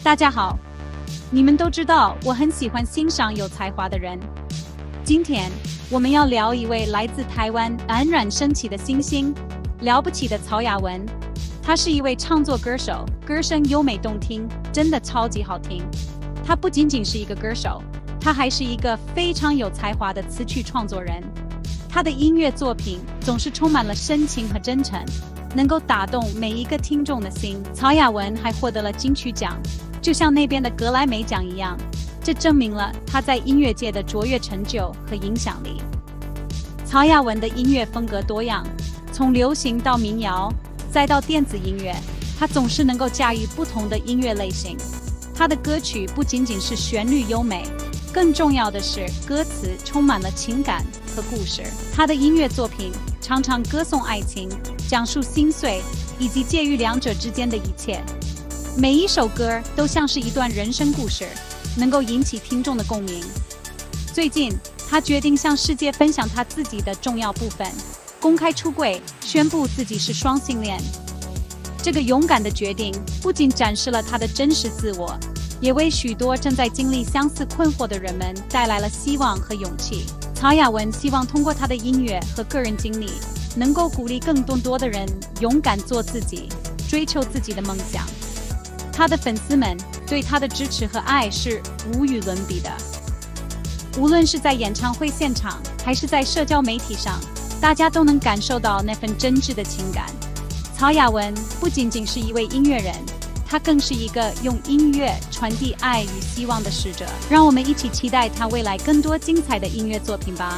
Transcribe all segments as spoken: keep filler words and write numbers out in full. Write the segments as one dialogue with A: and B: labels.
A: 大家好，你们都知道我很喜欢欣赏有才华的人。今天我们要聊一位来自台湾冉冉升起的新星，了不起的曹雅雯。她是一位唱作歌手，歌声优美动听，真的超级好听。她不仅仅是一个歌手，她还是一个非常有才华的词曲创作人。她的音乐作品总是充满了深情和真诚，能够打动每一个听众的心。曹雅雯还获得了金曲奖，就像那边的格莱美奖一样，这证明了她在音乐界的卓越成就和影响力。曹雅雯的音乐风格多样，从流行到民谣，再到电子音乐，她总是能够驾驭不同的音乐类型。她的歌曲不仅仅是旋律优美，更重要的是歌词充满了情感和故事。她的音乐作品常常歌颂爱情，讲述心碎以及介于两者之间的一切。每一首歌都像是一段人生故事，能够引起听众的共鸣。最近，他决定向世界分享他自己的重要部分，公开出柜，宣布自己是双性恋。这个勇敢的决定不仅展示了他的真实自我，也为许多正在经历相似困惑的人们带来了希望和勇气。曹雅雯希望通过她的音乐和个人经历，能够鼓励更多多的人勇敢做自己，追求自己的梦想。他的粉丝们对他的支持和爱是无与伦比的，无论是在演唱会现场，还是在社交媒体上，大家都能感受到那份真挚的情感。曹雅雯不仅仅是一位音乐人，她更是一个用音乐传递爱与希望的使者。让我们一起期待她未来更多精彩的音乐作品吧。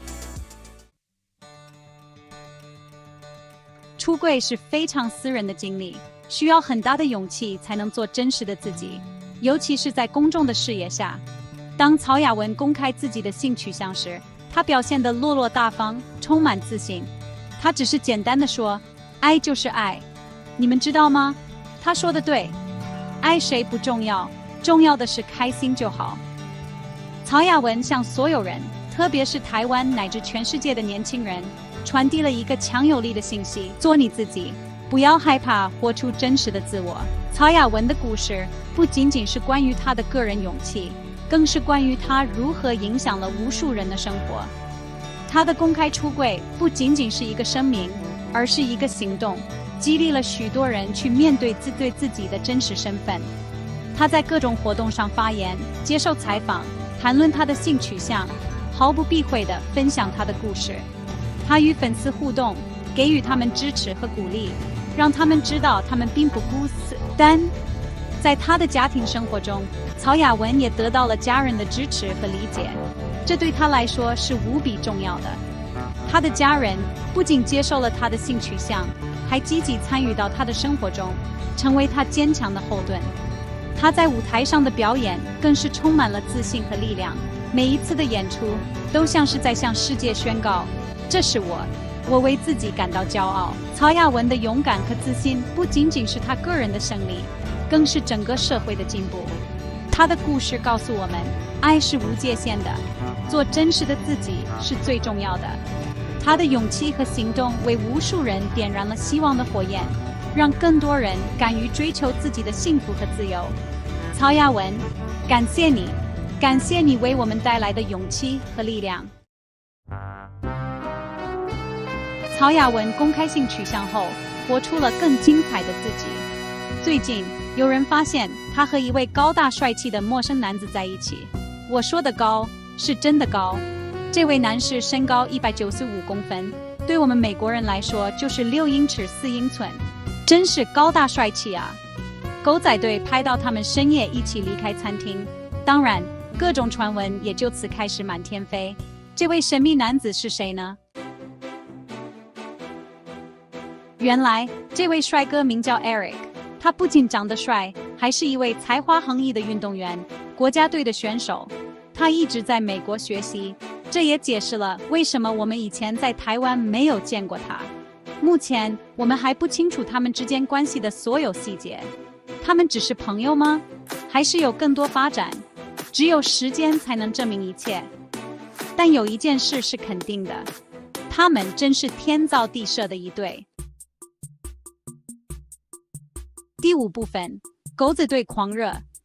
A: 出柜是非常私人的经历，需要很大的勇气才能做真实的自己，尤其是在公众的视野下。当曹雅雯公开自己的性取向时，她表现得落落大方，充满自信。她只是简单的说，爱就是爱，你们知道吗？她说的对，爱谁不重要，重要的是开心就好。曹雅雯向所有人，特别是台湾乃至全世界的年轻人，传递了一个强有力的信息：做你自己，不要害怕活出真实的自我。曹雅雯的故事不仅仅是关于她的个人勇气，更是关于她如何影响了无数人的生活。她的公开出柜不仅仅是一个声明，而是一个行动，激励了许多人去面对自对自己的真实身份。她在各种活动上发言，接受采访，谈论她的性取向，毫不避讳地分享她的故事。她与粉丝互动，给予他们支持和鼓励，让他们知道他们并不孤单。在她的家庭生活中，曹雅雯也得到了家人的支持和理解，这对她来说是无比重要的。她的家人不仅接受了她的性取向，还积极参与到她的生活中，成为她坚强的后盾。她在舞台上的表演更是充满了自信和力量，每一次的演出都像是在向世界宣告，这是我，我为自己感到骄傲。曹雅雯的勇敢和自信不仅仅是她个人的胜利，更是整个社会的进步。她的故事告诉我们，爱是无界限的，做真实的自己是最重要的。她的勇气和行动为无数人点燃了希望的火焰，让更多人敢于追求自己的幸福和自由。曹雅雯，感谢你，感谢你为我们带来的勇气和力量。曹雅雯公开性取向后，活出了更精彩的自己。最近，有人发现她和一位高大帅气的陌生男子在一起。我说的高，是真的高。这位男士身高一百九十五公分，对我们美国人来说就是六英尺四英寸，真是高大帅气啊！狗仔队拍到他们深夜一起离开餐厅，当然，各种传闻也就此开始满天飞。这位神秘男子是谁呢？原来，这位帅哥名叫 Eric， 他不仅长得帅，还是一位才华横溢的运动员，国家队的选手。他一直在美国学习，这也解释了为什么我们以前在台湾没有见过他。目前，我们还不清楚他们之间关系的所有细节。他们只是朋友吗？还是有更多发展？只有时间才能证明一切。但有一件事是肯定的，他们真是天造地设的一对。第五部分，狗子队狂热，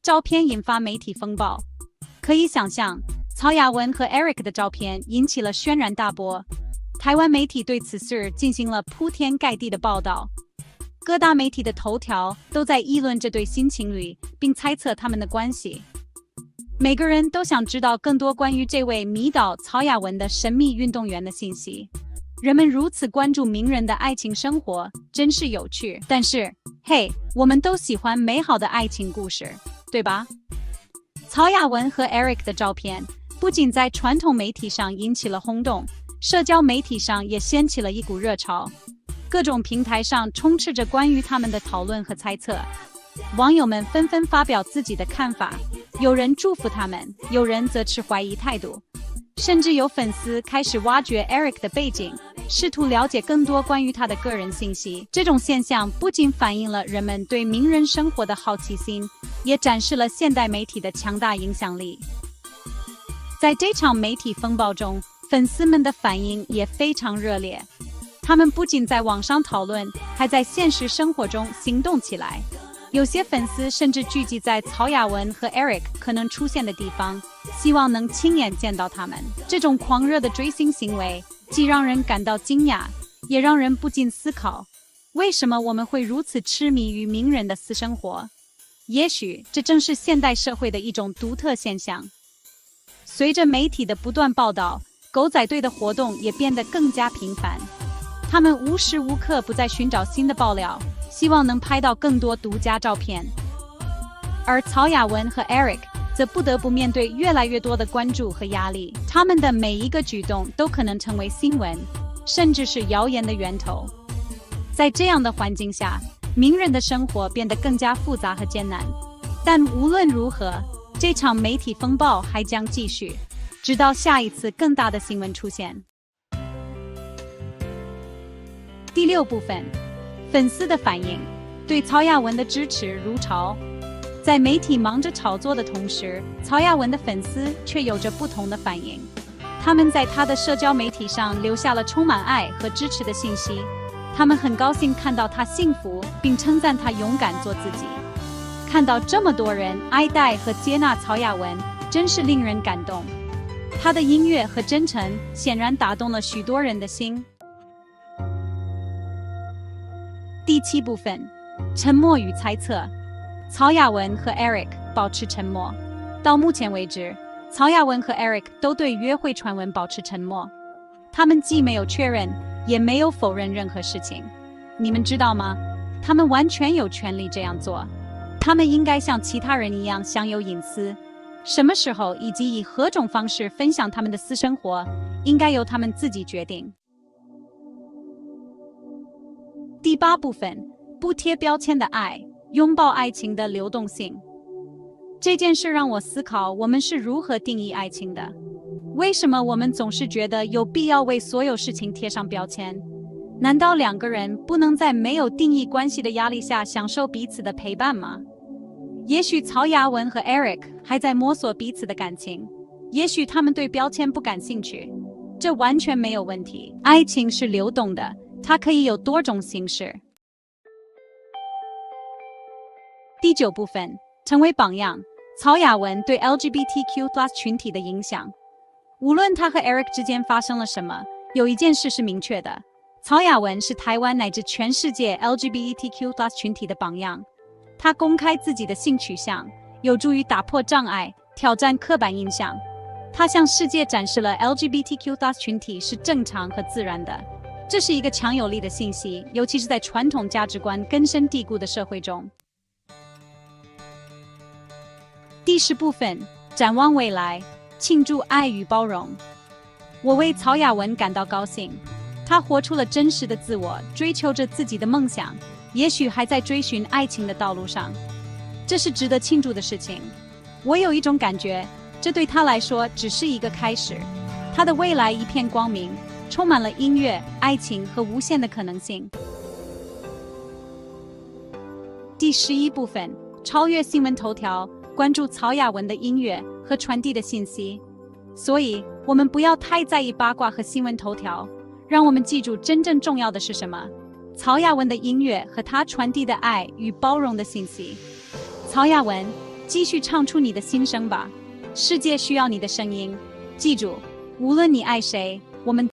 A: 照片引发媒体风暴。可以想象，曹雅文和 Eric 的照片引起了轩然大波。台湾媒体对此事进行了铺天盖地的报道，各大媒体的头条都在议论这对新情侣，并猜测他们的关系。每个人都想知道更多关于这位迷倒曹雅文的神秘运动员的信息。人们如此关注名人的爱情生活，真是有趣。但是，嘿，我们都喜欢美好的爱情故事，对吧？曹雅文和 Eric 的照片不仅在传统媒体上引起了轰动，社交媒体上也掀起了一股热潮。各种平台上充斥着关于他们的讨论和猜测，网友们纷纷发表自己的看法，有人祝福他们，有人则持怀疑态度，甚至有粉丝开始挖掘 Eric 的背景，试图了解更多关于他的个人信息。这种现象不仅反映了人们对名人生活的好奇心，也展示了现代媒体的强大影响力。在这场媒体风暴中，粉丝们的反应也非常热烈。他们不仅在网上讨论，还在现实生活中行动起来。有些粉丝甚至聚集在曹雅文和 Eric 可能出现的地方，希望能亲眼见到他们。这种狂热的追星行为，既让人感到惊讶，也让人不禁思考，为什么我们会如此痴迷于名人的私生活？也许这正是现代社会的一种独特现象。随着媒体的不断报道，狗仔队的活动也变得更加频繁。他们无时无刻不在寻找新的爆料，希望能拍到更多独家照片。而曹雅文和 Eric 则不得不面对越来越多的关注和压力，他们的每一个举动都可能成为新闻，甚至是谣言的源头。在这样的环境下，名人的生活变得更加复杂和艰难。但无论如何，这场媒体风暴还将继续，直到下一次更大的新闻出现。第六部分，粉丝的反应，对曹雅文的支持如潮。在媒体忙着炒作的同时，曹雅文的粉丝却有着不同的反应。他们在他的社交媒体上留下了充满爱和支持的信息。他们很高兴看到他幸福，并称赞他勇敢做自己。看到这么多人爱戴和接纳曹雅文，真是令人感动。他的音乐和真诚显然打动了许多人的心。第七部分，沉默与猜测。曹雅文和 Eric 保持沉默。到目前为止，曹雅文和 Eric 都对约会传闻保持沉默。他们既没有确认，也没有否认任何事情。你们知道吗？他们完全有权利这样做。他们应该像其他人一样享有隐私。什么时候以及以何种方式分享他们的私生活，应该由他们自己决定。第八部分，不贴标签的爱，拥抱爱情的流动性。这件事让我思考，我们是如何定义爱情的？为什么我们总是觉得有必要为所有事情贴上标签？难道两个人不能在没有定义关系的压力下享受彼此的陪伴吗？也许曹雅文和 Eric 还在摸索彼此的感情，也许他们对标签不感兴趣，这完全没有问题。爱情是流动的，它可以有多种形式。第九部分，成为榜样。曹雅文对 L G B T Q plus 群体的影响。无论他和 Eric 之间发生了什么，有一件事是明确的：曹雅文是台湾乃至全世界 L G B T Q plus 群体的榜样。他公开自己的性取向，有助于打破障碍，挑战刻板印象。他向世界展示了 L G B T Q plus 群体是正常和自然的。这是一个强有力的信息，尤其是在传统价值观根深蒂固的社会中。第十部分，展望未来，庆祝爱与包容。我为曹雅文感到高兴，他活出了真实的自我，追求着自己的梦想，也许还在追寻爱情的道路上。这是值得庆祝的事情。我有一种感觉，这对他来说只是一个开始。他的未来一片光明，充满了音乐、爱情和无限的可能性。第十一部分，超越新闻头条，关注曹雅文的音乐和传递的信息。所以，我们不要太在意八卦和新闻头条，让我们记住真正重要的是什么：曹雅文的音乐和他传递的爱与包容的信息。曹雅文， 继续唱出你的心声吧。世界需要你的声音。记住，无论你爱谁，我们